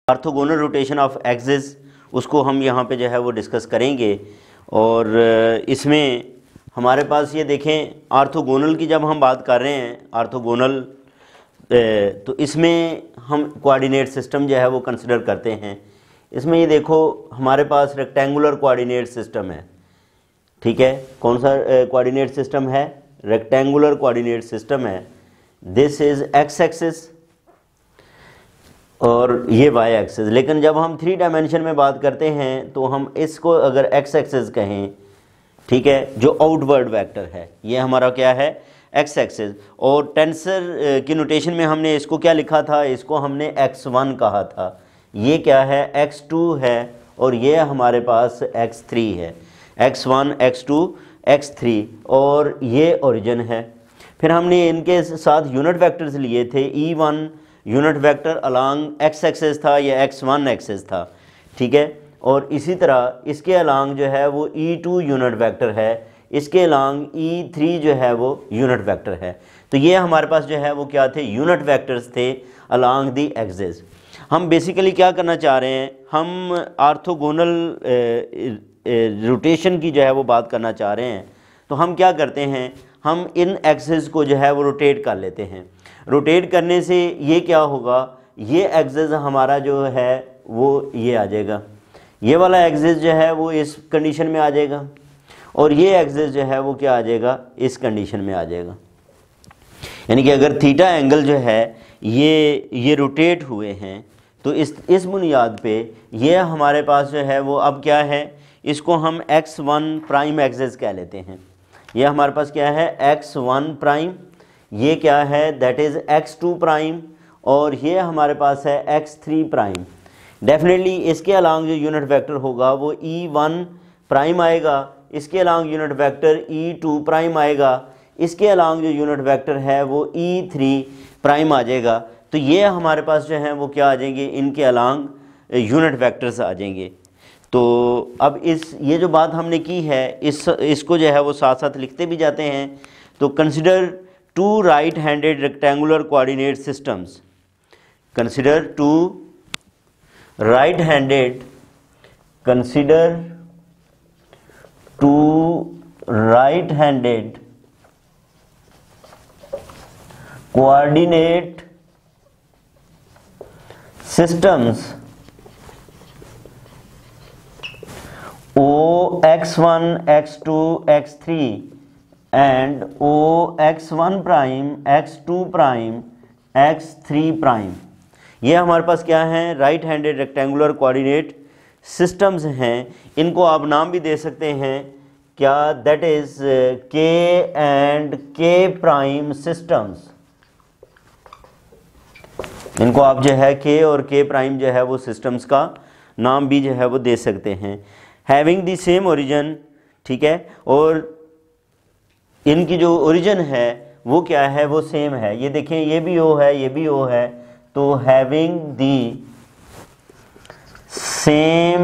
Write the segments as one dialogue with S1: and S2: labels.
S1: Orthogonal rotation of axis, उसको हम यहाँ पे जो है वो डिस्कस करेंगे। और इसमें हमारे पास ये देखें, ऑर्थोगोनल की जब हम बात कर रहे हैं ऑर्थोगोनल, तो इसमें हम कोऑर्डिनेट सिस्टम जो है वो कंसिडर करते हैं। इसमें ये देखो हमारे पास रेक्टेंगुलर कोऑर्डिनेट सिस्टम है, ठीक है। कौन सा कोऑर्डिनेट सिस्टम है? रेक्टेंगुलर कोऑर्डिनेट सिस्टम है। दिस इज एक्स एक्सिस और ये वाई एक्सिस। लेकिन जब हम 3 डायमेंशन में बात करते हैं तो हम इसको अगर एक्स एक्सिस कहें, ठीक है, जो आउटवर्ड वेक्टर है ये हमारा क्या है? X axis. और टेंसर की नोटेशन में हमने इसको क्या लिखा था? इसको हमने x1 कहा था। ये क्या है? x2 है और ये हमारे पास x3 है। x1 x2 x3 और ये ओरिजिन है। फिर हमने इनके साथ यूनिट वेक्टर्स लिए थे। e1 unit vector along X axis था, ये x1 एक्सिस था, ठीक है। और इसी तरह इसके अलोंग जो है वो e2 यूनिट वेक्टर है, इसके अलोंग e3 जो है वो यूनिट वेक्टर है। तो ये हमारे पास जो है वो क्या थे? यूनिट वेक्टर्स थे अलोंग दी एक्सिस। हम बेसिकली क्या करना चाह रहे हैं? हम ऑर्थोगोनल रोटेशन की जो है वो बात करना चाह रहे हैं। तो हम क्या करते हैं? हम इन एक्सिस को जो है वो रोटेट कर लेते हैं। रोटेट करने से ये क्या होगा? ये एक्सिस हमारा जो है वो ये आ जाएगा, ये वाला एक्सिस जो है वो इस कंडीशन में आ जाएगा और ये एक्सिस जो है वो क्या आ जाएगा? इस कंडीशन में आ जाएगा। यानी कि अगर थीटा एंगल जो है ये रोटेट हुए हैं तो इस बुनियाद पे ये हमारे पास जो है वो अब क्या है? इसको हम x1 प्राइम एक्सिस कह लेते हैं। ये हमारे पास क्या है? x1 prime. ये क्या है? That is x2 prime. और ये हमारे पास है x3 प्राइम। डेफिनेटली इसके अलोंग जो यूनिट वेक्टर होगा वो e1 प्राइम आएगा, इसके along unit vector e2 prime आएगा, इसके अलोंग जो यूनिट वेक्टर है वो e3 प्राइम आ जाएगा। तो ये हमारे पास जो है वो क्या आ जाएंगे? इनके अलोंग यूनिट वेक्टर्स आ जाएंगे। तो अब ये जो बात हमने की है इसको जो है वो साथ साथ लिखते भी जाते हैं। तो consider 2 right handed rectangular coordinate systems. Consider 2 right-handed, consider 2 right-handed coordinate systems O x1 x2 x3 and O x1 prime x2 prime x3 prime। ये हमारे पास क्या है? Right handed rectangular coordinate systems हैं। इनको आप नाम भी दे सकते हैं क्या? That is K and K prime systems. इनको आप जो है के और के प्राइम जो है वो सिस्टम्स का नाम भी जो है वो दे सकते हैं। हैविंग द सेम ओरिजिन, ठीक है, और इनकी जो ओरिजिन है वो क्या है? वो सेम है। ये देखें, ये भी ओ है, ये भी ओ है। तो हैविंग दी सेम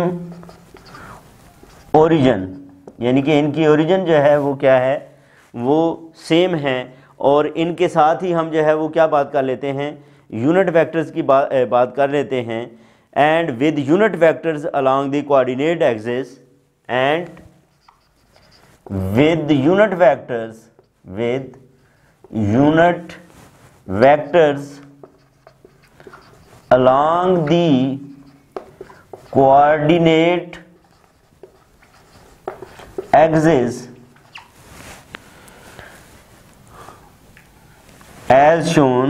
S1: ओरिजिन, यानी कि इनकी ओरिजिन जो है वो क्या है? वो सेम है। और इनके साथ ही हम जो है वो क्या बात कर लेते हैं? यूनिट वेक्टर्स की बात कर लेते हैं। And with unit vectors along the coordinate axis, and with unit vectors along the coordinate axis as shown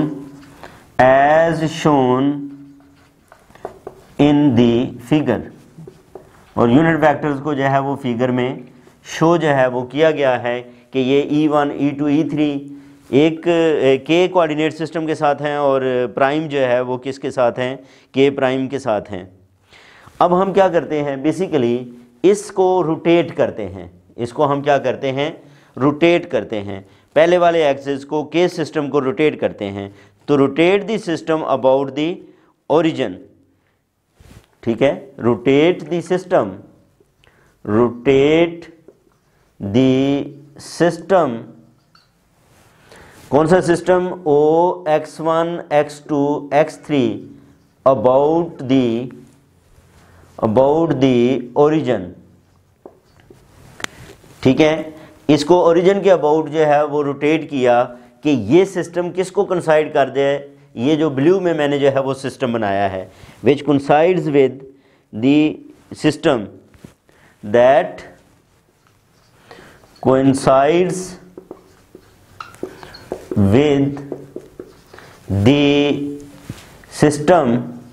S1: in the figure। और यूनिट वेक्टर्स को जो है वो फिगर में शो जो है वो किया गया है कि ये e1 e2 e3 एक के कोऑर्डिनेट सिस्टम के साथ हैं और प्राइम जो है वो किसके साथ हैं? के प्राइम के साथ हैं। अब हम क्या करते हैं? बेसिकली इसको रोटेट करते हैं। इसको हम क्या करते हैं? रोटेट करते हैं। पहले वाले एक्सिस को के सिस्टम को रोटेट करते हैं। तो rotate the system about the origin, ठीक है। रोटेट द सिस्टम, कौन सा system? O x1 x2 x3 about the origin, ठीक है। इसको ओरिजिन के अबाउट जो है वो रोटेट किया कि ये सिस्टम किसको कंसाइड कर दे, ये जो ब्लू में मैंने जो है वो सिस्टम बनाया है, which coincides with the system that coincides with the system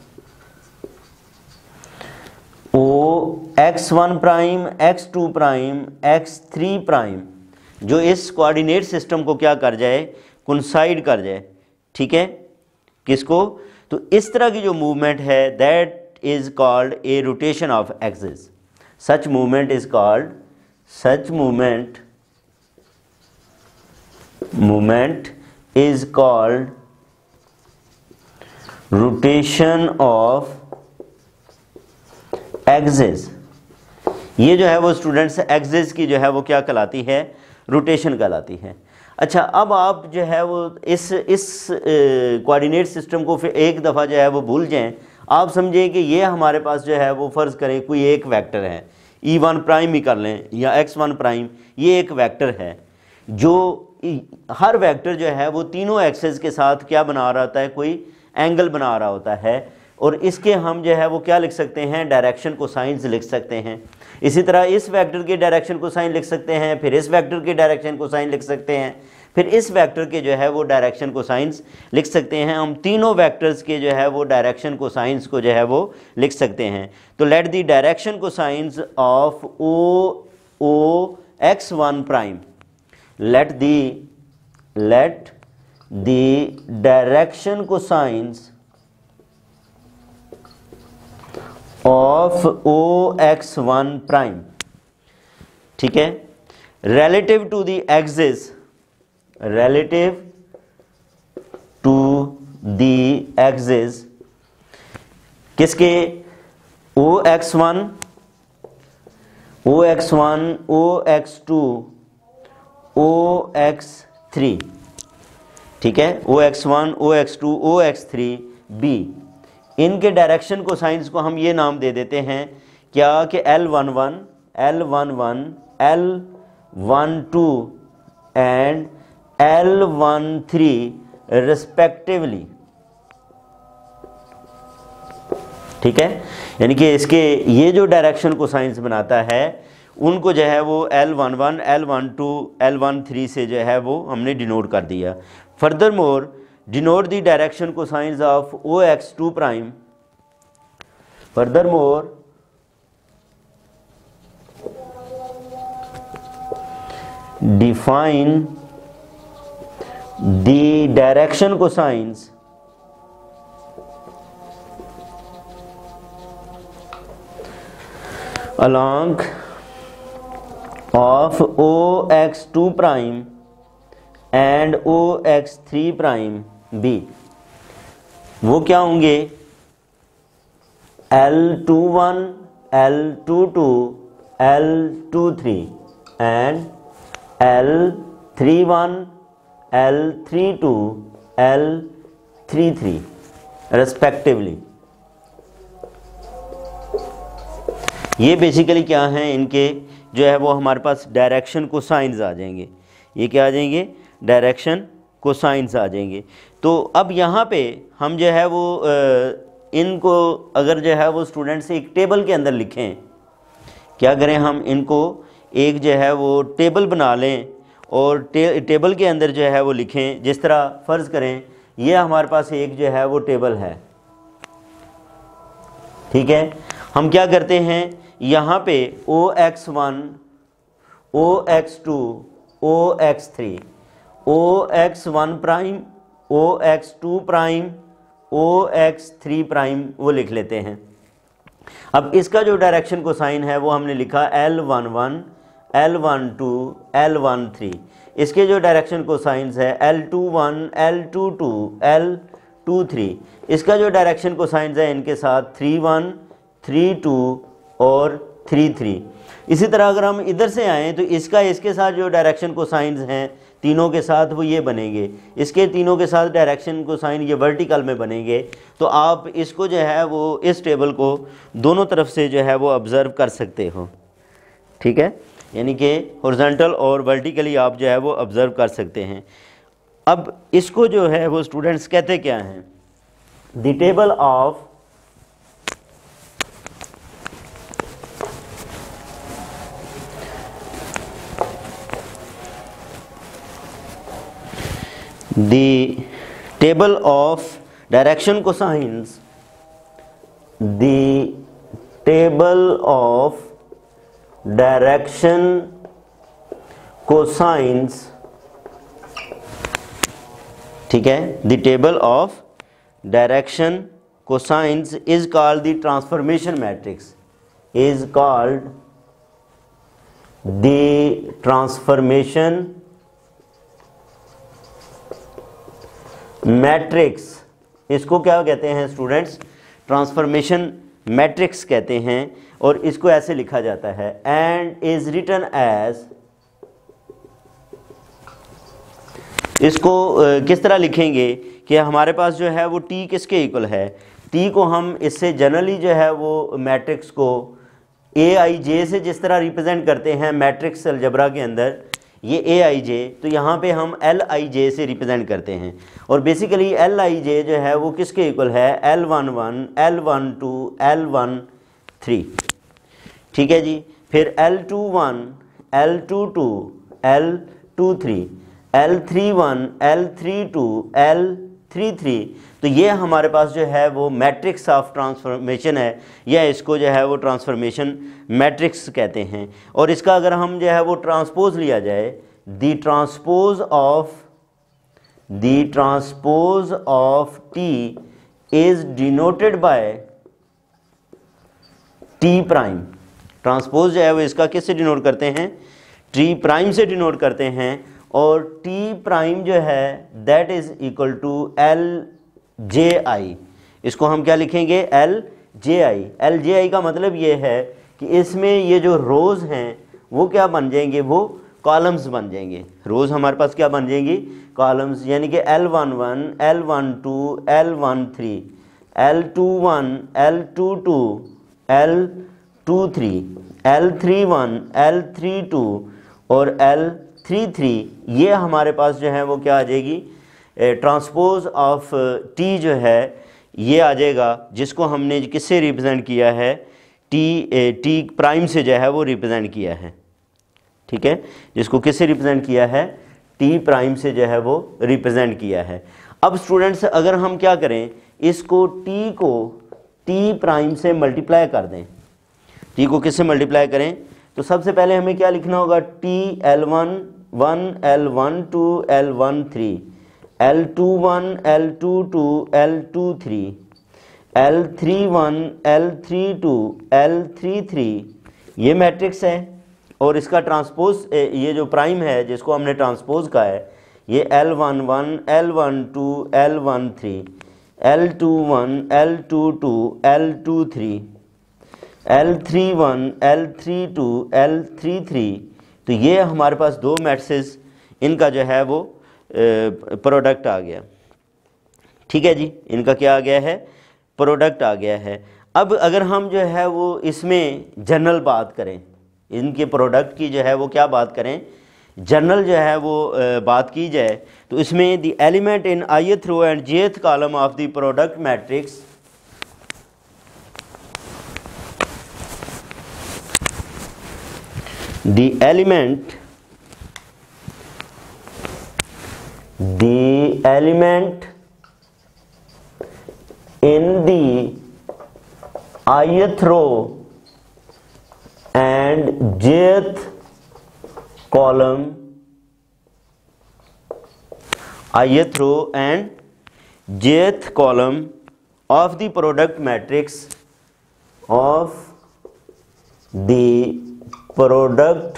S1: O x1 prime x2 prime x3 prime, जो इस कोऑर्डिनेट सिस्टम को क्या कर जाए, कोइंसाइड कर जाए, ठीक है। किसको? तो इस तरह की जो मूवमेंट है that is called a rotation of axis. Such movement is called, such movement is called rotation of axis। ये जो है वो स्टूडेंट्स एक्सिस की जो है वो क्या कहलाती है, रोटेशन कहलाती है। अच्छा, अब आप जो है वो इस कोऑर्डिनेट सिस्टम को फिर एक दफ़ा जो है वो भूल जाएं। आप समझें कि ये हमारे पास जो है वो फ़र्ज़ करें कोई एक वेक्टर है, E1 प्राइम ही कर लें या x1 प्राइम, ये एक वेक्टर है जो हर वेक्टर जो है वो तीनों एक्सेस के साथ क्या बना रहा होता है, कोई एंगल बना रहा होता है, और इसके हम जो है वो क्या लिख सकते हैं, डायरेक्शन कोसाइंस लिख सकते हैं। इसी तरह इस वेक्टर के डायरेक्शन कोसाइन लिख सकते हैं, फिर इस वेक्टर के डायरेक्शन कोसाइन लिख सकते हैं, फिर इस वेक्टर के जो है वो डायरेक्शन कोसाइंस लिख सकते हैं। हम तीनों वेक्टर्स के जो है वो डायरेक्शन कोसाइंस को जो है वो लिख सकते हैं। तो let the direction cosines of O x1 prime, let the direction cosines of O x1 prime, ठीक है, relative to the axis किसके, OX1, OX2, OX3, ठीक है, OX1, OX2, OX3, B, इनके डायरेक्शन को साइंस को हम ये नाम दे देते हैं क्या कि L11, L11, L12 and L13 respectively, ठीक है। यानी कि इसके ये जो डायरेक्शन को साइंस बनाता है उनको जो है वो L11, L12, L13 से जो है वो हमने डिनोट कर दिया। Furthermore denote the direction cosines of OX2 prime, furthermore define the direction cosines along of OX2 prime and OX3 prime B, वो क्या होंगे, L21, L22, L23 and L31, L32, L33 respectively. ये basically क्या हैं, इनके जो है वो हमारे पास डायरेक्शन कोसाइंस आ जाएंगे। ये क्या आ जाएंगे, डायरेक्शन कोसाइंस आ जाएंगे। तो अब यहाँ पे हम जो है वो इनको अगर जो है वो स्टूडेंट्स एक टेबल के अंदर लिखें, क्या करें हम इनको एक जो है वो टेबल बना लें और टेबल के अंदर जो है वो लिखें। जिस तरह फ़र्ज़ करें ये हमारे पास एक जो है वो टेबल है, ठीक है। हम क्या करते हैं, यहाँ पे OX1, OX2, OX3, OX1 prime, OX2 prime, OX3 prime वो लिख लेते हैं। अब इसका जो डायरेक्शन को साइन है वो हमने लिखा L11, L12, L13। इसके जो डायरेक्शन को साइंस है L21, L22, L23। इसका जो डायरेक्शन को साइंस है इनके साथ 31, 32 और 33। इसी तरह अगर हम इधर से आएँ तो इसका इसके साथ जो डायरेक्शन को साइंस हैं तीनों के साथ वो ये बनेंगे, इसके तीनों के साथ डायरेक्शन कोसाइन ये वर्टिकल में बनेंगे। तो आप इसको जो है वो इस टेबल को दोनों तरफ से जो है वो ऑब्ज़र्व कर सकते हो, ठीक है, यानी कि हॉरिजॉन्टल और वर्टिकली आप जो है वो ऑब्ज़र्व कर सकते हैं। अब इसको जो है वो स्टूडेंट्स कहते क्या हैं, the table of the table of direction cosines, the table of direction cosines, ठीक है, the table of direction cosines is called the transformation matrix, is called the transformation matrix. इसको क्या कहते हैं स्टूडेंट्स, ट्रांसफॉर्मेशन मैट्रिक्स कहते हैं। और इसको ऐसे लिखा जाता है, एंड इज रिटन एज, इसको किस तरह लिखेंगे कि हमारे पास जो है वो टी किसके इक्वल है, टी को हम इससे जनरली जो है वो मैट्रिक्स को ए आई जे से जिस तरह रिप्रेजेंट करते हैं मैट्रिक्स अलजबरा के अंदर, ये ए आई जे, तो यहाँ पे हम एल आई जे से रिप्रेजेंट करते हैं। और बेसिकली एल आई जे जो है वो किसके इक्वल है, L11, L12, L13, ठीक है जी। फिर L21, L22, L23, L31, L32, L33, तो ये हमारे पास जो है वो मैट्रिक्स ऑफ ट्रांसफॉर्मेशन है, या इसको जो है वो ट्रांसफॉर्मेशन मैट्रिक्स कहते हैं। और इसका अगर हम जो है वो ट्रांसपोज लिया जाए, the transpose of T is denoted by T prime. Transpose जो है वो इसका किससे डिनोट करते हैं, टी प्राइम से डिनोट करते हैं। और टी प्राइम जो है that is equal to L J I, इसको हम क्या लिखेंगे, एल जे आई। एल जे आई का मतलब ये है कि इसमें ये जो रोज़ हैं वो क्या बन जाएंगे, वो कॉलम्स बन जाएंगे। रोज़ हमारे पास क्या बन जाएंगी, कॉलम्स, यानी कि L11, L12, L13, L21, L22, L23, L31, L32 और L33, ये हमारे पास जो है वो क्या आ जाएगी, ट्रांसपोज ऑफ टी जो है ये आ जाएगा, जिसको हमने किससे रिप्रेजेंट किया है, टी प्राइम से जो है वो रिप्रेजेंट किया है, ठीक है, जिसको किससे रिप्रेजेंट किया है, टी प्राइम से जो है वो रिप्रेजेंट किया है। अब स्टूडेंट्स अगर हम क्या करें, इसको टी को टी प्राइम से मल्टीप्लाई कर दें, टी को किससे मल्टीप्लाई करें, तो सबसे पहले हमें क्या लिखना होगा, T L11, L12, L13, L21, L22, L23, L31, L32, L33, ये मैट्रिक्स है। और इसका ट्रांसपोज, ये जो प्राइम है जिसको हमने ट्रांसपोज का है, ये L11, L12, L13, L21, L22, L23, L31, L32, L33, तो ये हमारे पास दो मैट्रिसेस, इनका जो है वो प्रोडक्ट आ गया, ठीक है जी, इनका क्या आ गया है, प्रोडक्ट आ गया है। अब अगर हम जो है वो इसमें जनरल बात करें, इनके प्रोडक्ट की जो है वो क्या बात करें, जनरल जो है वो बात की जाए, तो इसमें the element in ith row and jth column of the product matrix, the element in the ith row and jth column, ith row and jth column of the product matrix of the product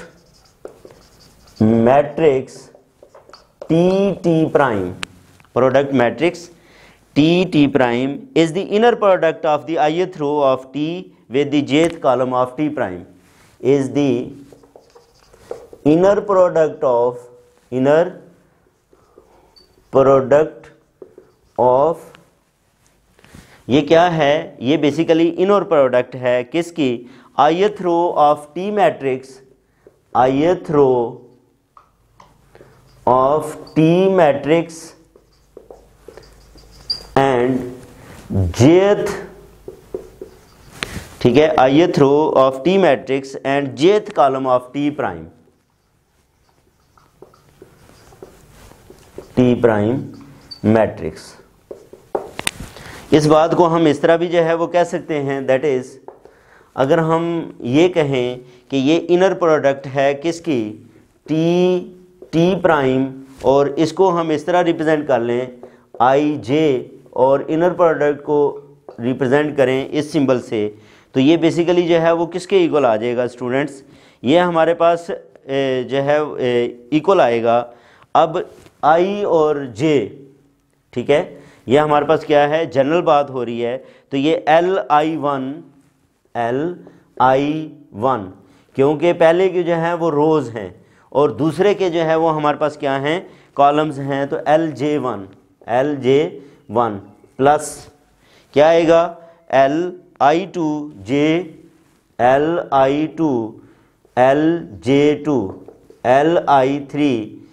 S1: matrix T prime, product matrix T prime is the inner product of the ith row of T with the jth column of T prime, is the inner product of product of, ये क्या है, ये basically inner product है किसकी, ith row of T matrix, ith row of T matrix and jth, ठीक है, ith row of T matrix and jth column of T prime, T prime matrix. इस बात को हम इस तरह भी जो है वो कह सकते हैं, दैट इज अगर हम ये कहें कि ये इनर प्रोडक्ट है किसकी, टी प्राइम, और इसको हम इस तरह रिप्रेजेंट कर लें आई जे, और इनर प्रोडक्ट को रिप्रेजेंट करें इस सिंबल से, तो ये बेसिकली जो है वो किसके इक्वल आ जाएगा स्टूडेंट्स, ये हमारे पास जो है इक्वल आएगा। अब आई और जे, ठीक है, ये हमारे पास क्या है, जनरल बात हो रही है, तो ये Li1, क्योंकि पहले के जो हैं वो रोज़ हैं और दूसरे के जो है वो हमारे पास क्या हैं, कॉलम्स हैं, तो Lj1 प्लस क्या आएगा, Li2j, Li2, Lj2, Li3,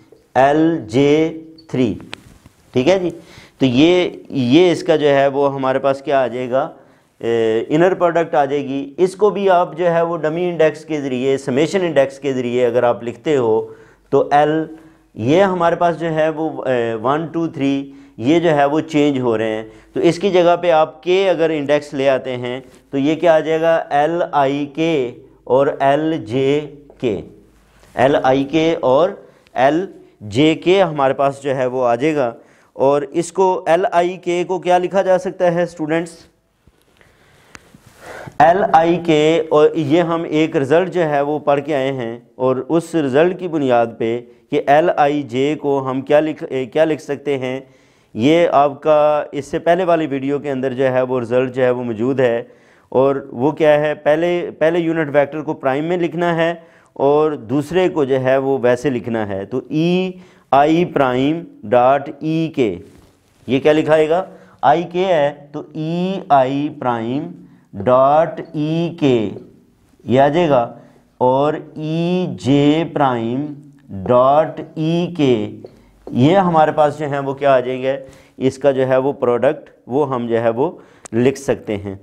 S1: Lj3, ठीक है जी। तो ये इसका जो है वो हमारे पास क्या आ जाएगा, इनर प्रोडक्ट आ जाएगी। इसको भी आप जो है वो डमी इंडेक्स के ज़रिए, समेशन इंडेक्स के ज़रिए अगर आप लिखते हो तो L, ये हमारे पास जो है वो 1 2 3 ये जो है वो चेंज हो रहे हैं, तो इसकी जगह पे आप K अगर इंडेक्स ले आते हैं तो ये क्या आ जाएगा, Lik और Ljk, Lik और Ljk हमारे पास जो है वो आ जाएगा। और इसको Lik को क्या लिखा जा सकता है स्टूडेंट्स, Lik, और ये हम एक रिज़ल्ट जो है वो पढ़ के आए हैं, और उस रिज़ल्ट की बुनियाद पे कि Lij को हम क्या लिख सकते हैं, ये आपका इससे पहले वाली वीडियो के अंदर जो है वो रिज़ल्ट जो है वो मौजूद है। और वो क्या है, पहले यूनिट वेक्टर को प्राइम में लिखना है और दूसरे को जो है वो वैसे लिखना है, तो ei प्राइम डॉट ek, ये क्या लिखाएगा, ik है तो ei प्राइम डॉट ek ये आ जाएगा, और ej प्राइम डॉट ek, ये हमारे पास जो है वो क्या आ जाएंगे, इसका जो है वो प्रोडक्ट वो हम जो है वो लिख सकते हैं,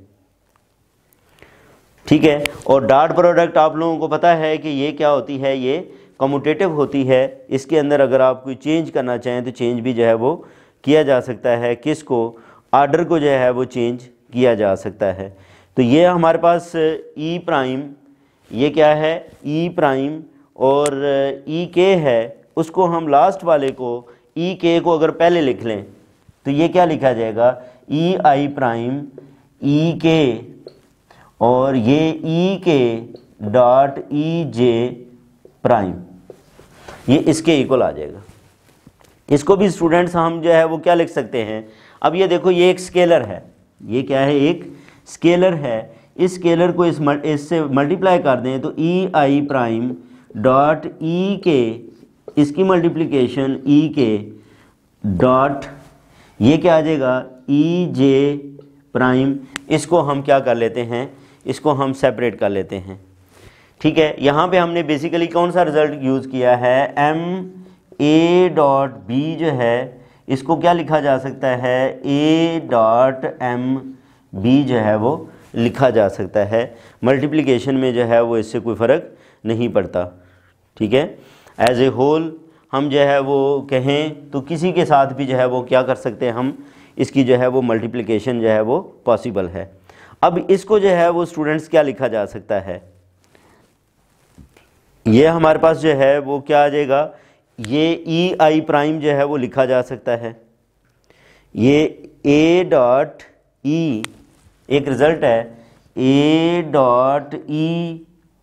S1: ठीक है। और डॉट प्रोडक्ट आप लोगों को पता है कि ये क्या होती है, ये कम्यूटेटिव होती है, इसके अंदर अगर आप कोई चेंज करना चाहें तो चेंज भी जो है वो किया जा सकता है, किसको, आर्डर को जो है वो चेंज किया जा सकता है। तो ये हमारे पास ई प्राइम, ये क्या है ई प्राइम, और ई के है, उसको हम लास्ट वाले को ई के को अगर पहले लिख लें तो ये क्या लिखा जाएगा, ई आई प्राइम ई के, और ये ई के डॉट ई जे प्राइम, ये इसके इक्वल आ जाएगा। इसको भी स्टूडेंट्स हम जो है वो क्या लिख सकते हैं, अब ये देखो ये एक स्केलर है, ये क्या है, एक स्केलर है, इस स्केलर को इससे मल्टीप्लाई कर दें तो ई आई प्राइम डॉट ई के, इसकी मल्टीप्लिकेशन ई के डॉट ये क्या आ जाएगा, ई जे प्राइम, इसको हम क्या कर लेते हैं, इसको हम सेपरेट कर लेते हैं, ठीक है। यहाँ पे हमने बेसिकली कौन सा रिज़ल्ट यूज़ किया है, एम ए डॉट बी जो है इसको क्या लिखा जा सकता है, ए डॉट एम बी जो है वो लिखा जा सकता है, मल्टीप्लिकेशन में जो है वो इससे कोई फ़र्क नहीं पड़ता, ठीक है। एज ए होल हम जो है वो कहें तो किसी के साथ भी जो है वो क्या कर सकते हैं, हम इसकी जो है वो मल्टीप्लिकेशन जो है वो पॉसिबल है। अब इसको जो है वो स्टूडेंट्स क्या लिखा जा सकता है, ये हमारे पास जो है वो क्या आ जाएगा, ये ई आई प्राइम जो है वो लिखा जा सकता है, ये ए डॉट ई एक रिज़ल्ट है, A dot E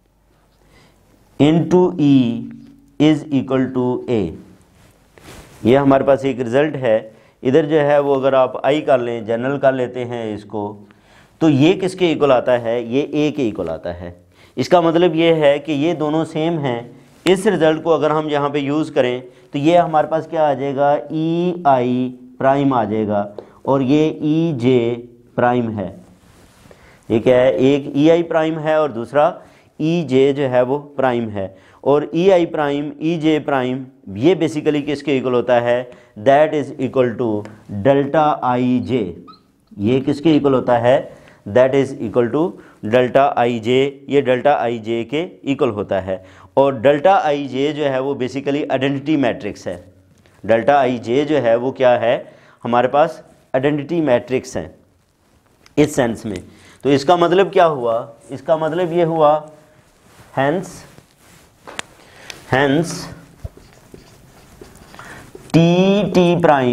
S1: into E is equal to A, ये हमारे पास एक रिज़ल्ट है। इधर जो है वो अगर आप आई कर लें, जनरल कर लेते हैं इसको, तो ये किसके इक्वल आता है, ये ए के इक्वल आता है। इसका मतलब ये है कि ये दोनों सेम हैं, इस रिज़ल्ट को अगर हम यहाँ पे यूज़ करें तो ये हमारे पास क्या आ जाएगा, ई आई प्राइम आ जाएगा, और ये ई जे प्राइम है। ये क्या है, एक ई आई प्राइम है और दूसरा ई जे जो है वो प्राइम है। और E I prime E J prime ये बेसिकली किसके इक्वल होता है, that is equal to delta I J. ये किसके इक्वल होता है, that is equal to delta I J. ये डेल्टा आई जे के इक्वल होता है। और डेल्टा आई जे जो है वो बेसिकली आइडेंटिटी मैट्रिक्स है। डेल्टा आई जे जो है वो क्या है, हमारे पास आइडेंटिटी मैट्रिक्स है इस सेंस में। तो इसका मतलब क्या हुआ, इसका मतलब ये हुआ हैंस टी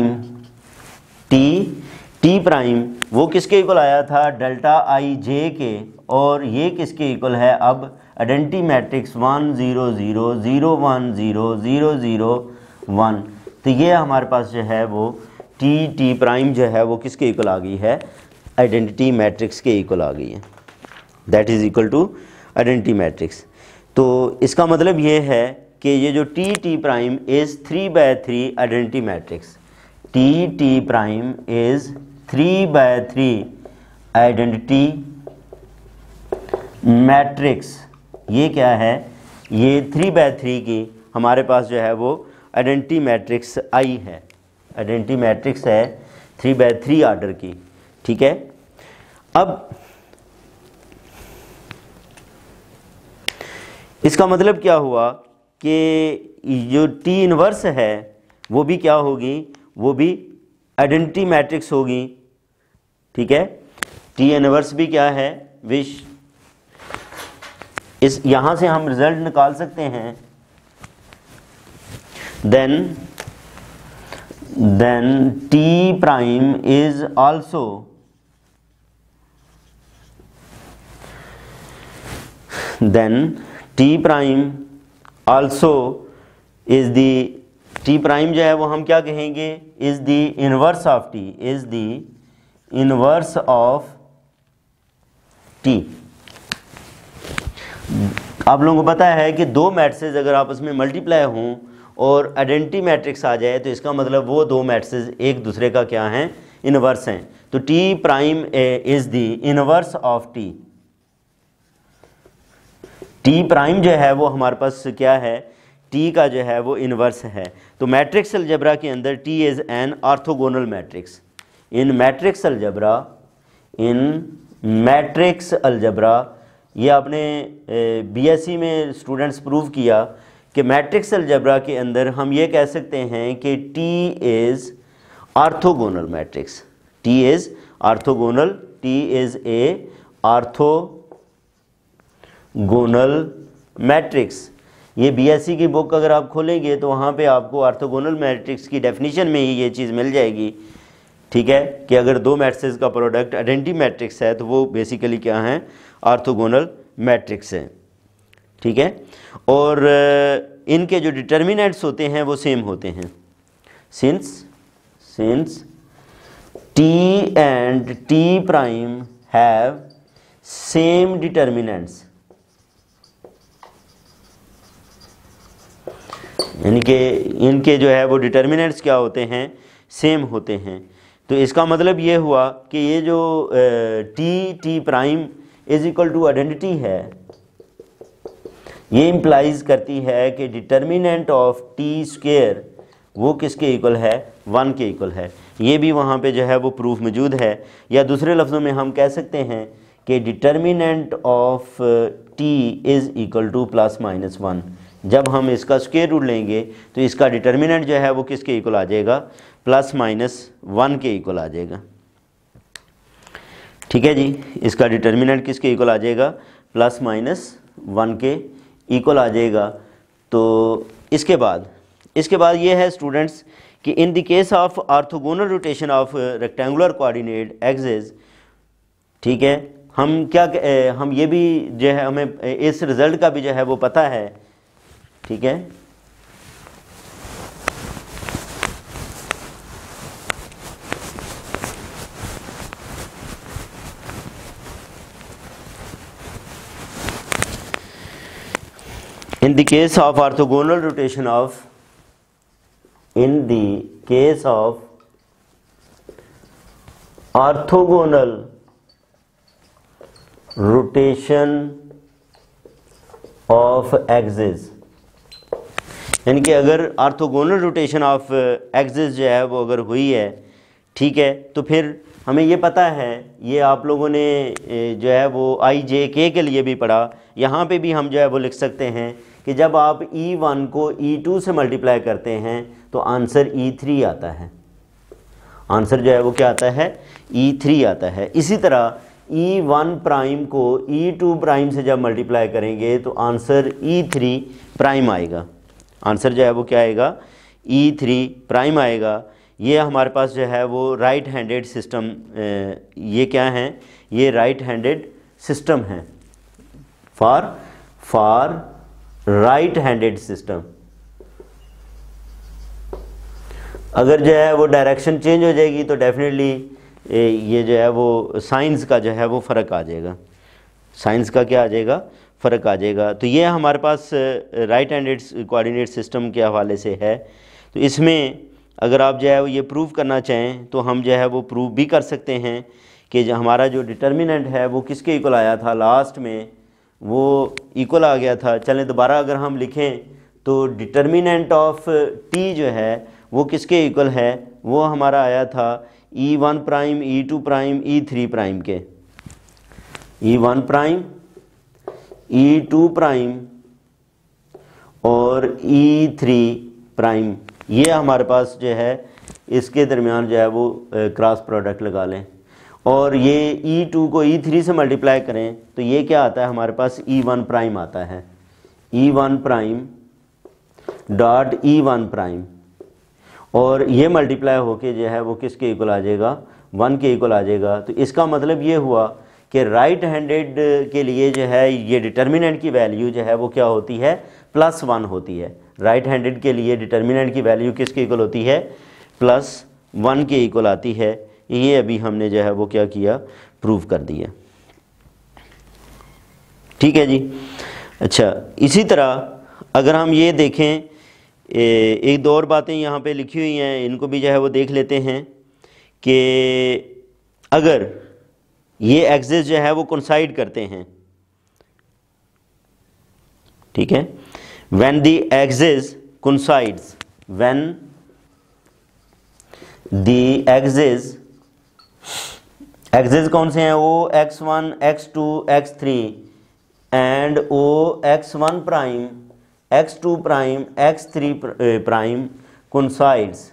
S1: प्राइम वो किसके इक्वल आया था, डेल्टा आई जे के, और ये किसके इक्वल है अब, आइडेंटिटी मैट्रिक्स 1 0 0 0 1 0 0 0 1। तो ये हमारे पास जो है वो टी प्राइम जो है वो किसके इक्वल आ गई है, आइडेंटिटी मैट्रिक्स के इक्वल आ गई है, that is equal to identity matrix. तो इसका मतलब ये है कि ये जो T prime is 3/3 identity matrix, T prime is 3/3 identity matrix. ये क्या है, ये 3/3 की हमारे पास जो है वो आइडेंटिटी मैट्रिक्स आई है, आइडेंटिटी मैट्रिक्स है 3/3 आर्डर की, ठीक है। अब इसका मतलब क्या हुआ कि जो टी इनवर्स है वो भी क्या होगी, वो भी आइडेंटिटी मैट्रिक्स होगी, ठीक है। टी इनवर्स भी क्या है, विश इस यहाँ से हम रिजल्ट निकाल सकते हैं, then T prime is also T prime also is the, T prime जो है वो हम क्या कहेंगे, is the inverse of T, is the inverse of T. आप लोगों को पता है कि दो मैट्रिसेस अगर आपस में मल्टीप्लाई हों और आइडेंटिटी मैट्रिक्स आ जाए तो इसका मतलब वो दो मैट्रिसेस एक दूसरे का क्या हैं, इनवर्स हैं। तो T prime is the inverse of T. T prime जो है वो हमारे पास क्या है, टी का जो है वो इनवर्स है। तो मैट्रिक्स अलजेब्रा के अंदर T is an orthogonal matrix. In matrix algebra ये आपने बीएससी में स्टूडेंट्स प्रूव किया कि मैट्रिक्स अलजेब्रा के अंदर हम ये कह सकते हैं कि T is orthogonal matrix, T is orthogonal, T is a orthogonal matrix. ये बीएससी की बुक अगर आप खोलेंगे तो वहाँ पे आपको ऑर्थोगोनल मैट्रिक्स की डेफिनेशन में ही ये चीज़ मिल जाएगी, ठीक है, कि अगर दो मैट्रिक्स का प्रोडक्ट आइडेंटिटी मैट्रिक्स है तो वो बेसिकली क्या हैं, ऑर्थोगोनल मैट्रिक्स है, ठीक है। और इनके जो डिटर्मिनेंट्स होते हैं वो सेम होते हैं, since T and T prime have same determinants, इनके जो है वो डिटर्मिनेंट्स क्या होते हैं, सेम होते हैं। तो इसका मतलब ये हुआ कि ये जो T prime is equal to identity है, ये इम्प्लाइज करती है कि डिटर्मिनेंट ऑफ टी स्क्वायर वो किसके इक्वल है, 1 के इक्वल है। ये भी वहाँ पे जो है वो प्रूफ मौजूद है। या दूसरे लफ्ज़ों में हम कह सकते हैं कि determinant of T is equal to ±1। जब हम इसका स्क्वायर रूट लेंगे तो इसका डिटर्मिनेंट जो है वो किसके इक्वल आ जाएगा, ±1 के इक्वल आ जाएगा, ठीक है जी। इसका डिटर्मिनेंट किसके इक्वल आ जाएगा, ±1 के इक्वल आ जाएगा। तो इसके बाद ये है स्टूडेंट्स कि in the case of orthogonal rotation of rectangular coordinate axis, ठीक है, हम ये भी जो है हमें इस रिज़ल्ट का भी जो है वो पता है, ठीक है। In the case of orthogonal rotation of, in the case of orthogonal rotation of axis, यानी कि अगर ऑर्थोगोनल रोटेशन ऑफ एक्सिस जो है वो अगर हुई है, ठीक है, तो फिर हमें ये पता है, ये आप लोगों ने जो है वो आई जे के लिए भी पढ़ा, यहाँ पे भी हम जो है वो लिख सकते हैं कि जब आप E1 को E2 से मल्टीप्लाई करते हैं तो आंसर E3 आता है, आंसर जो है वो क्या आता है, E3 आता है। इसी तरह E1 प्राइम को E2 प्राइम से जब मल्टीप्लाई करेंगे तो आंसर E3 प्राइम आएगा, आंसर जो है वो क्या आएगा, E3 प्राइम आएगा। ये हमारे पास जो है वो राइट हैंडेड सिस्टम, ये क्या है, ये राइट हैंडेड सिस्टम है, फॉर राइट हैंडेड सिस्टम। अगर जो है वो डायरेक्शन चेंज हो जाएगी तो डेफिनेटली ये जो है वो साइंस का जो है वो फ़र्क आ जाएगा, साइंस का क्या आ जाएगा, फ़र्क आ जाएगा। तो ये हमारे पास राइट हैंडेड कोऑर्डिनेट सिस्टम के हवाले से है। तो इसमें अगर आप जो है वो ये प्रूव करना चाहें तो हम जो है वो प्रूव भी कर सकते हैं कि जो हमारा जो डिटर्मिनेंट है वो किसके इक्वल आया था, लास्ट में वो इक्वल आ गया था। चलें दोबारा अगर हम लिखें तो डिटर्मिनेंट ऑफ टी जो है वो किसके इक्वल है, वो हमारा आया था E1 prime, E2 prime, E3 prime के, E1 प्राइम, E2 प्राइम और E3 प्राइम। ये हमारे पास जो है इसके दरमियान जो है वो क्रॉस प्रोडक्ट लगा लें और ये E2 को E3 से मल्टीप्लाई करें तो ये क्या आता है, हमारे पास E1 प्राइम आता है, E1 prime dot E1 prime, और ये मल्टीप्लाई होके जो है वो किसके इक्वल आ जाएगा, 1 के इक्वल आ जाएगा। तो इसका मतलब ये हुआ कि राइट हैंडेड के लिए जो है ये डिटर्मिनेंट की वैल्यू जो है वो क्या होती है, +1 होती है। राइट हैंडेड के लिए डिटर्मिनेंट की वैल्यू किसके इक्वल होती है, +1 के इक्वल आती है। ये अभी हमने जो है वो क्या किया, प्रूव कर दिया, ठीक है जी। अच्छा, इसी तरह अगर हम ये देखें, एक दो और बातें यहाँ पे लिखी हुई हैं, इनको भी जो है वो देख लेते हैं कि अगर ये एक्सिस जो है वो कोइंसाइड करते हैं, ठीक है, when the axis coincides, when the axis, axis कौन से हैं, O x1 x2 x3 and O x1 prime x2 prime x3 prime coincides.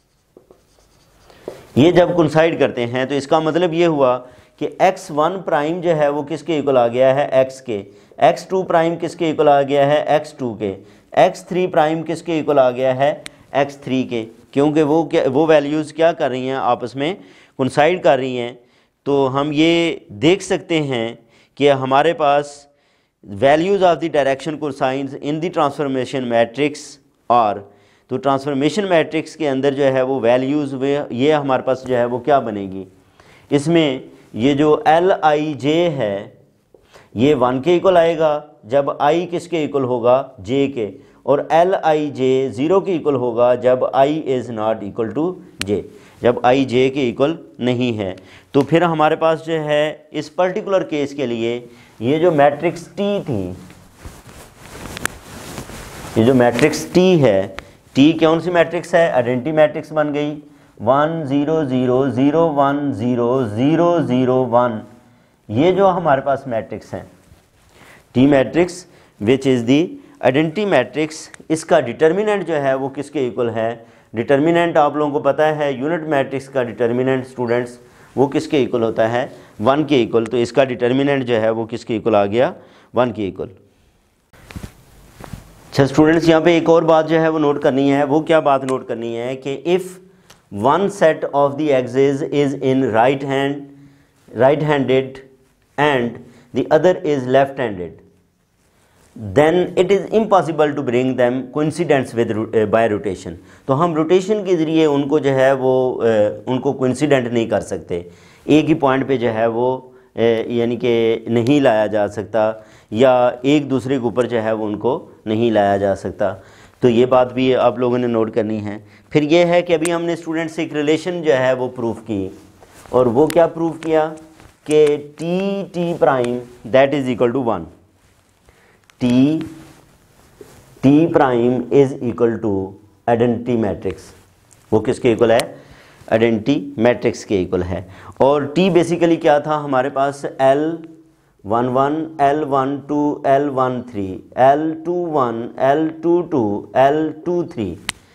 S1: ये जब कोइंसाइड करते हैं तो इसका मतलब ये हुआ कि x1 प्राइम जो है वो किसके इक्वल आ गया है, x के, x2 प्राइम किसके इक्वल आ गया है, x2 के, x3 प्राइम किसके इक्वल आ गया है, x3 के, क्योंकि वो वैल्यूज़ क्या कर रही हैं, आपस में कोइंसाइड कर रही हैं। तो हम ये देख सकते हैं कि हमारे पास values of the direction cosines in the transformation matrix, और तो ट्रांसफॉर्मेशन मैट्रिक्स के अंदर जो है वो वैल्यूज़ ये हमारे पास जो है वो क्या बनेगी, इसमें ये जो Lij है ये 1 के इक्वल आएगा जब i किसके इक्वल होगा, j के, और Lij 0 के इक्वल होगा जब i is not equal to j, जब i j के इक्वल नहीं है। तो फिर हमारे पास जो है इस पर्टिकुलर केस के लिए ये जो मैट्रिक्स T थी, ये जो मैट्रिक्स T है, T कौन सी मैट्रिक्स है, आइडेंटिटी मैट्रिक्स बन गई, 1 0 0 0 1 0 0 0 1। ये जो हमारे पास मैट्रिक्स हैं T matrix which is the identity matrix, इसका डिटर्मिनेंट जो है वो किसके इक्वल है, डिटर्मिनेंट आप लोगों को पता है यूनिट मैट्रिक्स का डिटर्मिनेंट स्टूडेंट्स वो किसके इक्वल होता है, 1 के इक्वल। तो इसका डिटर्मिनेंट जो है वो किसके इक्वल आ गया, 1 के इक्वल। अच्छा स्टूडेंट्स, यहाँ पे एक और बात जो है वो नोट करनी है, वो क्या बात नोट करनी है कि if one set of the axis is in right handed and the other is left handed, then it is impossible to bring them coincidence with by rotation। तो हम रोटेशन के ज़रिए उनको जो है वो उनको कोइंसिडेंट नहीं कर सकते, एक ही पॉइंट पे जो है वो यानी कि नहीं लाया जा सकता, या एक दूसरे के ऊपर जो है वो उनको नहीं लाया जा सकता। तो ये बात भी आप लोगों ने नोट करनी है। फिर ये है कि अभी हमने स्टूडेंट से एक रिलेशन जो है वो प्रूफ की, और वो क्या प्रूफ किया कि T prime that is equal to 1, T prime is equal to identity matrix. वो किसके इक्वल है? आइडेंटिटी मैट्रिक्स के इक्वल है। और टी बेसिकली क्या था हमारे पास? L11, L12, L13, L21, L22, L23,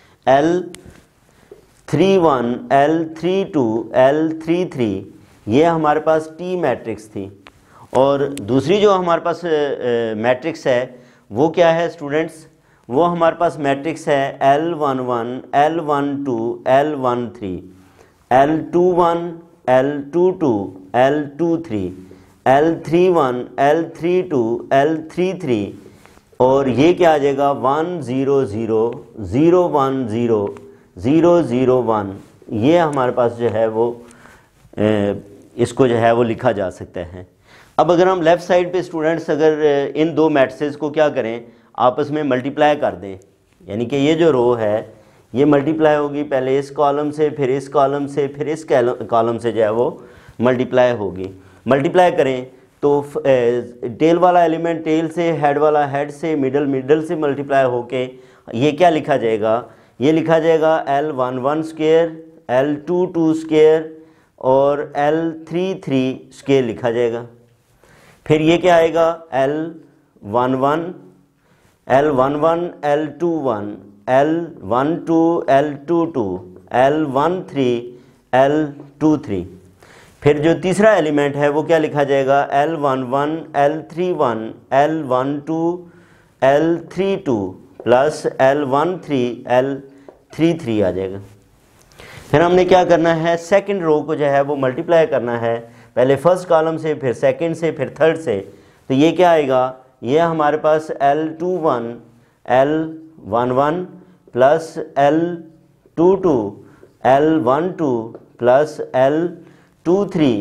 S1: L31, L32, L33, ये हमारे पास टी मैट्रिक्स थी। और दूसरी जो हमारे पास मैट्रिक्स है वो क्या है स्टूडेंट्स? वो हमारे पास मैट्रिक्स है L11, L12, L13, L21, L22, L23, L31, L32, L33, और ये क्या आ जाएगा? 1 0 0 0 1 0 0 0 1। ये हमारे पास जो है वो इसको जो है वो लिखा जा सकता है। अब अगर हम लेफ़्ट साइड पे स्टूडेंट्स अगर इन दो मैट्रिसेस को क्या करें, आपस में मल्टीप्लाई कर दें, यानी कि ये जो रो है ये मल्टीप्लाई होगी, पहले इस कॉलम से, फिर इस कॉलम से, फिर इस कॉलम से जो है वो मल्टीप्लाई होगी। मल्टीप्लाई करें तो टेल वाला एलिमेंट टेल से, हेड वाला हेड से, मिडल से मल्टीप्लाई होके ये क्या लिखा जाएगा? ये लिखा जाएगा L11 स्क्वायर, L22 स्क्वायर और L33 स्क्वायर लिखा जाएगा। फिर ये क्या आएगा? L11, L11, L21, L12, L22, L13, L23। फिर जो तीसरा एलिमेंट है वो क्या लिखा जाएगा? L11, L31, L12, L32 plus L13, L33 आ जाएगा। फिर हमने क्या करना है? सेकंड रो को जो है वो मल्टीप्लाई करना है, पहले फर्स्ट कॉलम से, फिर सेकंड से, फिर थर्ड से। तो ये क्या आएगा? ये हमारे पास L21, L11 plus L22, L12 plus L23,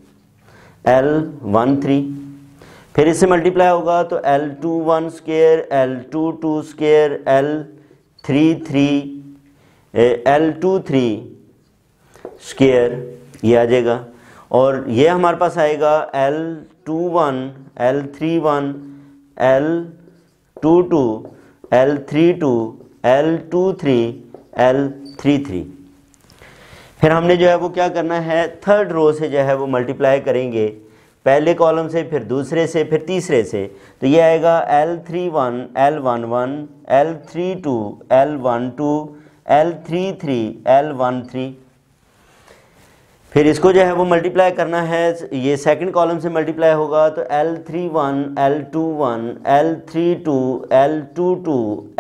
S1: L13। फिर इससे मल्टीप्लाई होगा तो L21 square, L22 square, L23 square, ये आ जाएगा। और ये हमारे पास आएगा L21, L31, L22, L32, L23, L33। फिर हमने जो है वो क्या करना है? थर्ड रो से जो है वो मल्टीप्लाई करेंगे, पहले कॉलम से, फिर दूसरे से, फिर तीसरे से। तो ये आएगा L31, L11, L32, L12, L33, L13। फिर इसको जो है वो मल्टीप्लाई करना है, ये सेकंड कॉलम से मल्टीप्लाई होगा तो L31, L21, L32, L22,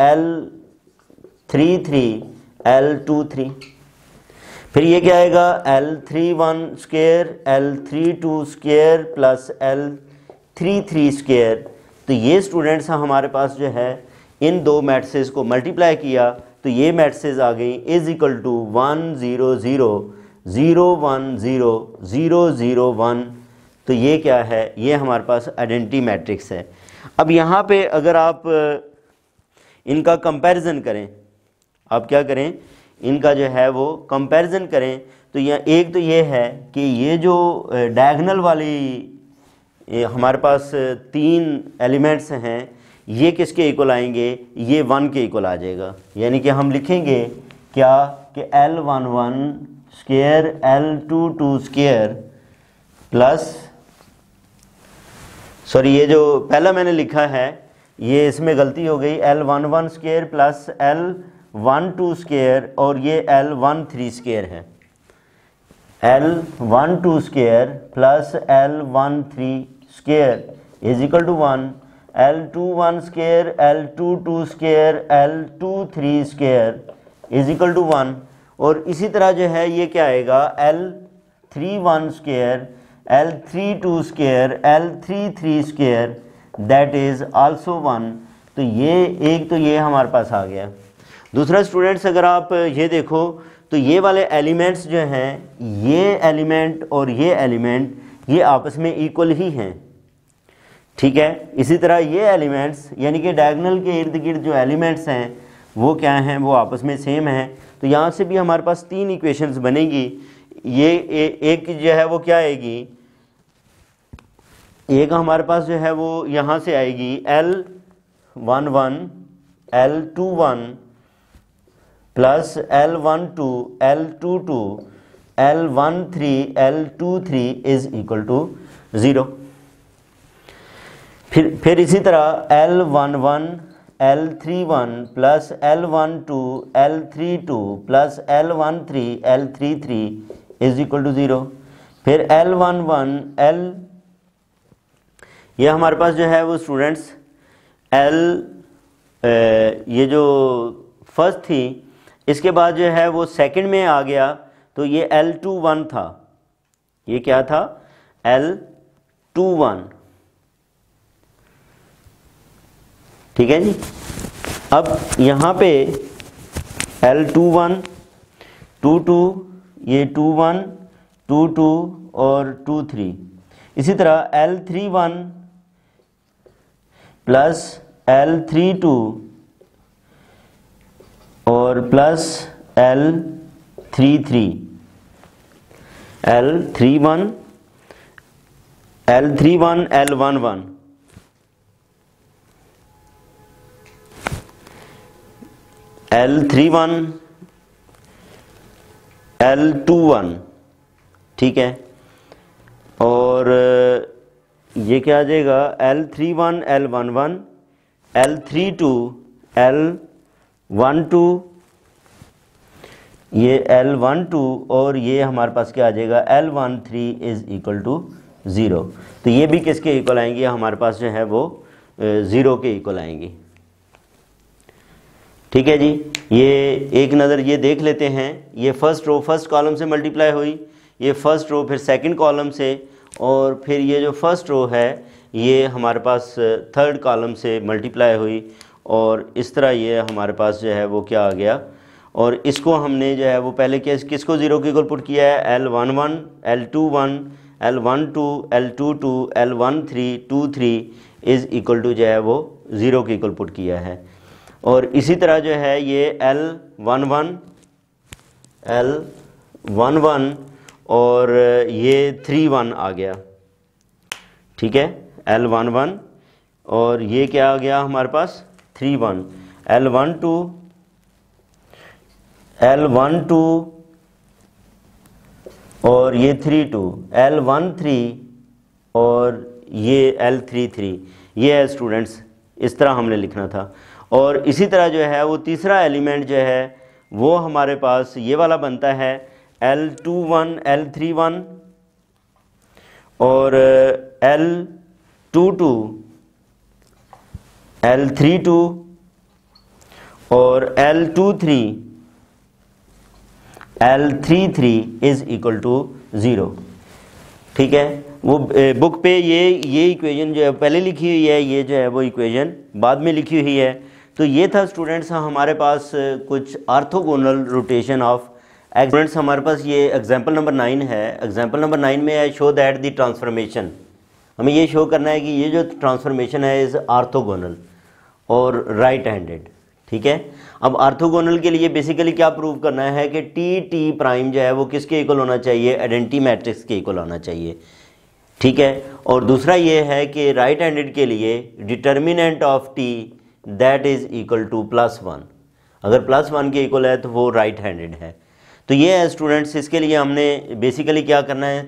S1: L33, L23। फिर ये क्या आएगा? L31 square, L32 square plus L33 square. तो ये स्टूडेंट्स हमारे पास जो है इन दो मैट्रिसेस को मल्टीप्लाई किया तो ये मैट्रिसेस आ गई इज इक्वल टू 1 0 0 0 1 0 0 0 1। तो ये क्या है? ये हमारे पास आइडेंटिटी मैट्रिक्स है। अब यहाँ पे अगर आप इनका कंपैरिजन करें, आप क्या करें? इनका जो है वो कंपैरिजन करें तो यह एक तो ये है कि ये जो डायगोनल वाली हमारे पास तीन एलिमेंट्स हैं ये किसके इक्वल आएंगे? ये 1 के इक्वल आ जाएगा। यानी कि हम लिखेंगे क्या कि L11 square, L22 square plus, sorry ये जो पहला मैंने लिखा है ये इसमें गलती हो गई, L11 square plus L12 square और ये L13 स्क्वायर है। L12 square plus L13 square is equal to 1, L21 square, L22 square, L23 square is equal to 1। और इसी तरह जो है ये क्या आएगा? L31 square, L32 square, L33 square that is also 1। तो ये एक तो ये हमारे पास आ गया। दूसरा स्टूडेंट्स अगर आप ये देखो तो ये वाले एलिमेंट्स जो हैं, ये एलिमेंट और ये एलिमेंट ये आपस में इक्वल ही हैं, ठीक है। इसी तरह ये एलिमेंट्स यानी कि डायगोनल के इर्द गिर्द जो एलिमेंट्स हैं वो क्या हैं, वो आपस में सेम हैं। तो यहाँ से भी हमारे पास 3 इक्वेशंस बनेगी। ये एक जो है वो क्या आएगी, एक हमारे पास जो है वो यहाँ से आएगी L11 L21 plus L12 L22 L13 L23 is equal to 0। फिर इसी तरह L11 L31 plus L12 L32 plus L13 L33 is equal to 0। फिर L11 L ये हमारे पास जो है वो स्टूडेंट्स ये जो फर्स्ट थी, इसके बाद जो है वो सेकंड में आ गया, तो ये L21 था। ये क्या था, L21, ठीक है जी। अब यहाँ पे L21 22, ये 21 22 और 23। इसी तरह L31 प्लस L32 और plus L33, L31 L11 L31 L21, ठीक है। और ये क्या आ जाएगा, L31 L11 L32 L12, ये L12 और ये हमारे पास क्या आ जाएगा L13 इज इक्वल टू 0। तो ये भी किसके इक्वल आएंगी, हमारे पास जो है वो 0 के इक्वल आएंगी, ठीक है जी। ये एक नज़र ये देख लेते हैं। ये फर्स्ट रो फर्स्ट कॉलम से मल्टीप्लाई हुई, ये फर्स्ट रो फिर सेकंड कॉलम से, और फिर ये जो फर्स्ट रो है ये हमारे पास थर्ड कॉलम से मल्टीप्लाई हुई, और इस तरह ये हमारे पास जो है वो क्या आ गया। और इसको हमने जो है वो पहले किसको 0 के इक्वल पुट किया है, L11 L21 L12 L22 L13 23 is equal to जो है वो 0 के इक्वल पुट किया है। और इसी तरह जो है ये L11 और ये 31 आ गया, ठीक है। L11 और ये क्या आ गया हमारे पास 31, L12 और ये 32 L13 और ये L33। ये है स्टूडेंट्स, इस तरह हमने लिखना था। और इसी तरह जो है वो तीसरा एलिमेंट जो है वो हमारे पास ये वाला बनता है L21 L31 और L22 L32 और L33 इज इक्वल टू 0, ठीक है। वो बुक पे ये इक्वेशन जो है पहले लिखी हुई है, ये जो है वो इक्वेशन बाद में लिखी हुई है। तो ये था स्टूडेंट्स हमारे पास कुछ ऑर्थोगोनल रोटेशन ऑफ स्टूडेंट्स। हमारे पास ये एग्जांपल नंबर 9 है। एग्जांपल नंबर 9 में है शो दैट द ट्रांसफॉर्मेशन, हमें ये शो करना है कि ये जो ट्रांसफॉर्मेशन है इज़ ऑर्थोगोनल और राइट हैंडेड, ठीक है। अब ऑर्थोगोनल के लिए बेसिकली क्या प्रूव करना है कि टी प्राइम जो है वो किसके इक्वल होना चाहिए, आइडेंटिटी मैट्रिक्स के इक्वल होना चाहिए, ठीक है। और दूसरा ये है कि राइट हैंडेड के लिए determinant of T that is equal to +1, अगर +1 के इक्वल है तो वो राइट हैंडेड है। तो ये है स्टूडेंट्स, इसके लिए हमने बेसिकली क्या करना है,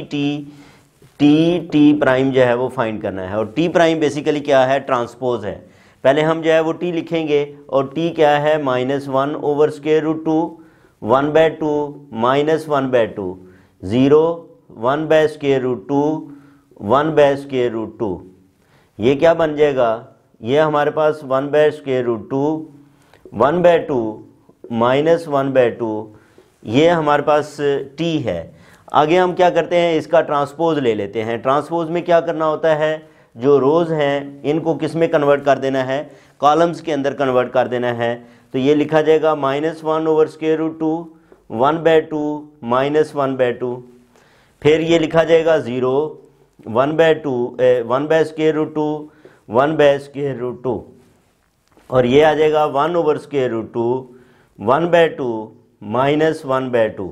S1: टी प्राइम जो है वो फाइंड करना है। और टी प्राइम बेसिकली क्या है, ट्रांसपोज है। पहले हम जो है वो टी लिखेंगे, और टी क्या है -1 ओवर √2 1/2 -1/2 0 1/√2 1/√2। ये क्या बन जाएगा, ये हमारे पास 1/√2 1/2 -1/2, ये हमारे पास टी है। आगे हम क्या करते हैं, इसका ट्रांसपोज ले लेते हैं। ट्रांसपोज में क्या करना होता है, जो रोज़ हैं इनको किस में कन्वर्ट कर देना है, कॉलम्स के अंदर कन्वर्ट कर देना है। तो ये लिखा जाएगा -1 ओवर √2 1/2 -1/2। फिर ये लिखा जाएगा 0 1/2 1/√2 1/√2 और ये आ जाएगा 1/√2 1/2 -1/2।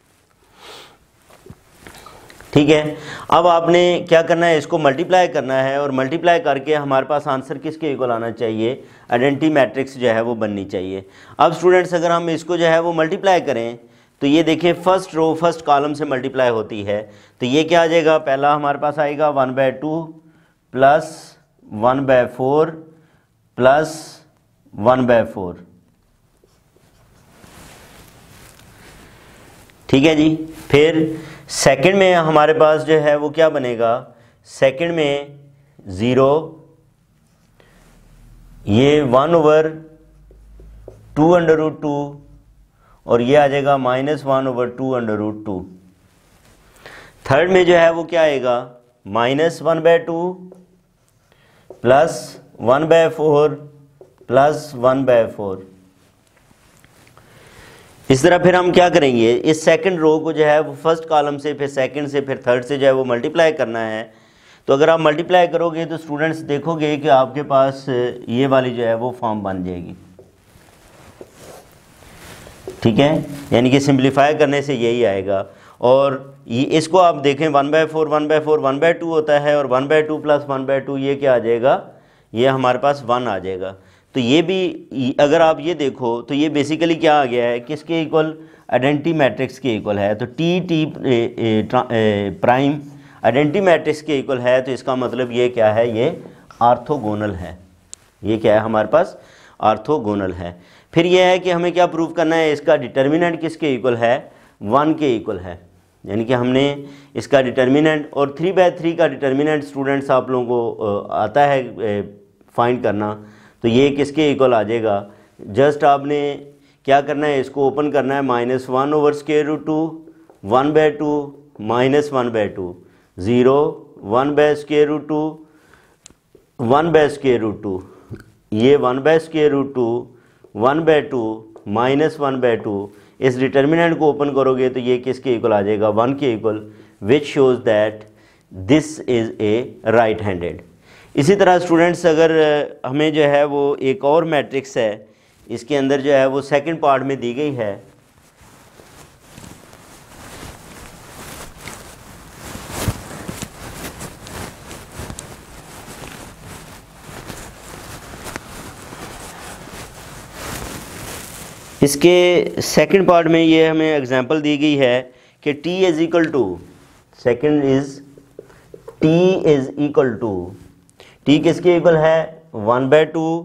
S1: ठीक है, अब आपने क्या करना है, इसको मल्टीप्लाई करना है और मल्टीप्लाई करके हमारे पास आंसर किसके इक्वल आना चाहिए, आइडेंटिटी मैट्रिक्स जो है वो बननी चाहिए। अब स्टूडेंट्स अगर हम इसको जो है वो मल्टीप्लाई करें तो ये देखिए फर्स्ट रो फर्स्ट कॉलम से मल्टीप्लाई होती है, तो ये क्या आ जाएगा, पहला हमारे पास आएगा 1/2 प्लस 1/4 प्लस 1/4। ठीक है जी। फिर सेकंड में हमारे पास जो है वो क्या बनेगा, सेकंड में 0, ये 1/2√2 और ये आ जाएगा -1/2√2। थर्ड में जो है वो क्या आएगा, -1/2 प्लस 1/4 प्लस 1/4। इस तरह फिर हम क्या करेंगे, इस सेकंड रो को जो है वो फर्स्ट कॉलम से फिर सेकंड से फिर थर्ड से जो है वो मल्टीप्लाई करना है। तो अगर आप मल्टीप्लाई करोगे तो स्टूडेंट्स देखोगे कि आपके पास ये वाली जो है वो फॉर्म बन जाएगी। ठीक है, यानी कि सिंप्लीफाई करने से यही आएगा। और ये इसको आप देखें 1/4 1/4 1/2 होता है और 1/2 प्लस 1/2 ये क्या आ जाएगा, ये हमारे पास 1 आ जाएगा। तो ये भी अगर आप ये देखो तो ये बेसिकली क्या आ गया है, किसके इक्वल, आइडेंटिटी मैट्रिक्स के इक्वल है। तो टी प्राइम आइडेंटिटी मैट्रिक्स के इक्वल है, तो इसका मतलब ये क्या है, ये ऑर्थोगोनल है। ये क्या है हमारे पास, ऑर्थोगोनल है। फिर ये है कि हमें क्या प्रूव करना है, इसका डिटर्मिनेंट किसके इक्वल है, 1 के इक्वल है। यानी कि हमने इसका डिटर्मिनेंट और 3/3 का डिटर्मिनेंट स्टूडेंट्स आप लोगों को आता है फाइंड करना, तो ये किसके इक्वल आ जाएगा। जस्ट आपने क्या करना है, इसको ओपन करना है, -1/√2 1/2 -1/2 0 1/√2 1/√2 ये 1/√2 1/2 -1/2। इस डिटर्मिनेंट को ओपन करोगे तो ये किसके इक्वल आ जाएगा, 1 के इक्वल, which shows that this is a right handed. इसी तरह स्टूडेंट्स अगर हमें जो है वो एक और मैट्रिक्स है, इसके अंदर जो है वो सेकंड पार्ट में दी गई है। इसके सेकंड पार्ट में ये हमें एग्जांपल दी गई है कि t is equal to, second is t is equal to, t किसके इक्वल है, 1/2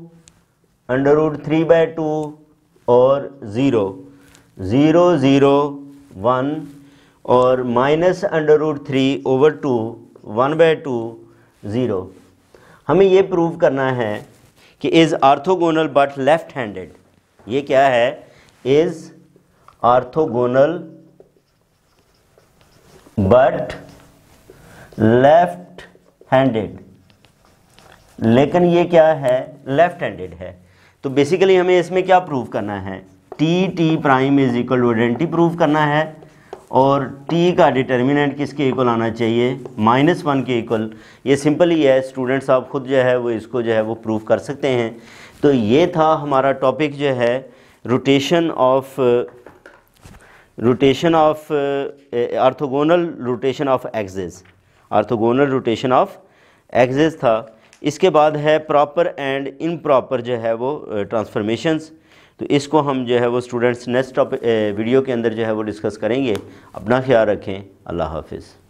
S1: √3/2 और 0 0 0 1 और -√3/2 1/2 0। हमें ये प्रूव करना है कि is orthogonal but left handed. ये क्या है, is orthogonal but left handed, लेकिन ये क्या है, लेफ्ट हैंडेड है। तो बेसिकली हमें इसमें क्या प्रूव करना है, T prime is equal to identity prove करना है और टी का डिटर्मिनेंट किसके इक्वल आना चाहिए, -1 के इक्वल। ये सिंपल ही है स्टूडेंट्स, आप खुद जो है वो इसको जो है वो प्रूव कर सकते हैं। तो ये था हमारा टॉपिक जो है rotation of orthogonal rotation of axis, orthogonal rotation of axis था। इसके बाद है प्रॉपर एंड इम्प्रॉपर जो है वो ट्रांसफॉर्मेशंस। तो इसको हम जो है वो स्टूडेंट्स नेक्स्ट वीडियो के अंदर जो है वो डिस्कस करेंगे। अपना ख्याल रखें, अल्लाह हाफिज़।